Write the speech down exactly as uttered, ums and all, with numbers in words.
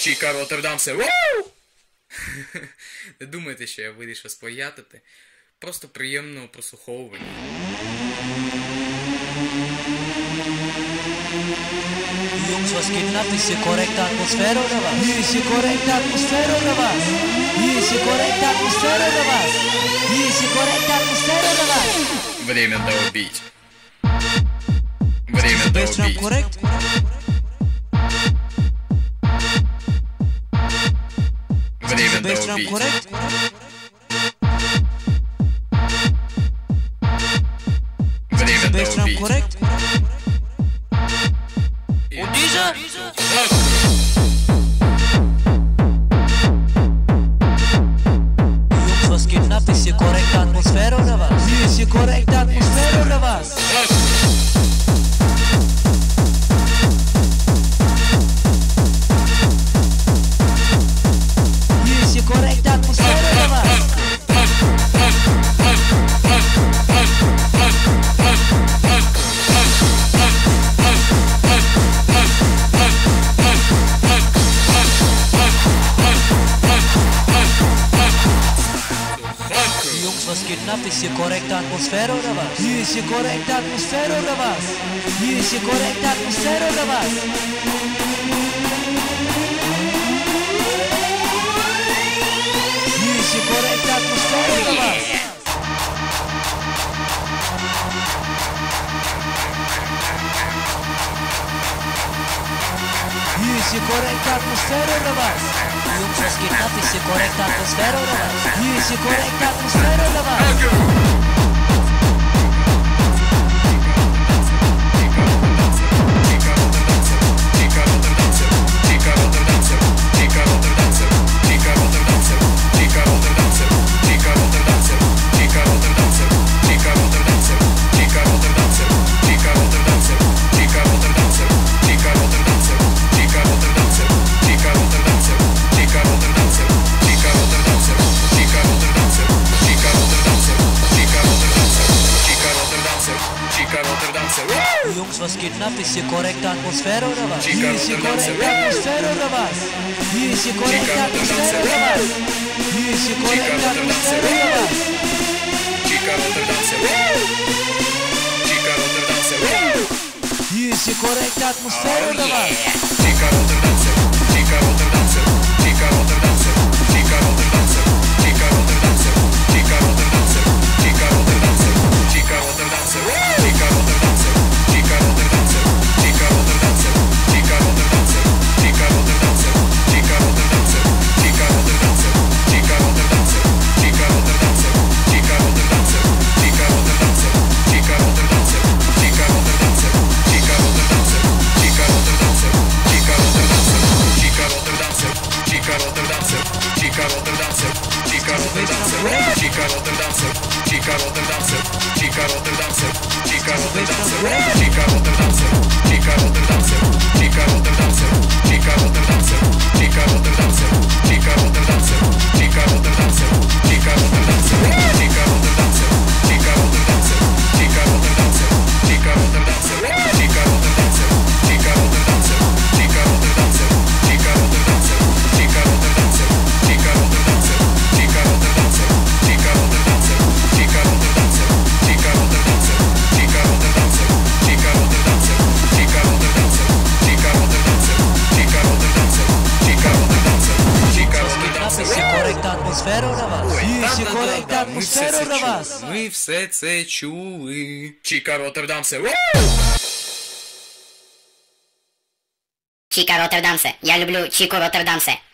Чіка Роттердамсе. Вау! Не думайте, що я вирішив споятити. Просто приємного прослуховування. Jungs, was geht denn ab? Ist hier korrekte Atmosphäre oder was? Hier ist hier korrekte Atmosphäre oder was? Hier ist hier korrekte Atmosphäre oder was? Hier ist hier korrekte Atmosphäre oder was? Время доубить. Время Бейсдрам доубить. korrekt? Время Бейсдрам доубить. korrekt? Время Бейсдрам доубить. korrekt? Und dieser? Jungs, was geht denn ab? Ist hier korrekte Atmosphäre oder was? Hier ist hier korrekte Atmosphäre oder was? Hier ist hier korrekte Atmosphäre oder was? Jungs, was geht denn ab? Ist hier korrekte Atmosphäre oder was? Hier ist hier korrekte Atmosphäre oder was? Hier ist hier korrekte Atmosphäre oder was? Hier ist hier korrekte Atmosphäre oder was? Hier ist hier korrekte Atmosphäre oder was? Jungs, was geht ab? Ist hier korrekte Atmosphäre oder was? Hier ist hier korrekte Atmosphäre oder was? Jungs, was geht denn ab? Ist hier korrekte Atmosphäre oder was? Hier ist hier korrekte Atmosphäre oder was? Hier ist hier korrekte Atmosphäre oder was? Hier ist hier korrekte Atmosphäre oder was? Hier ist hier korrekte Atmosphäre oder was? Атмосфера oder was? Hier ist hier korrekte Атмосфера oder was? Ми все це чули. Чіка Роттердамсе. Чіка Роттердамсе. Я люблю Чіку Роттердамсе.